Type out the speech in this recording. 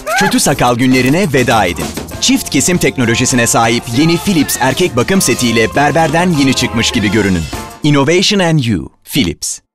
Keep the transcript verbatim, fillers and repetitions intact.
Kötü sakal günlerine veda edin. Çift kesim teknolojisine sahip yeni Philips erkek bakım setiyle berberden yeni çıkmış gibi görünün. Innovation and You, Philips.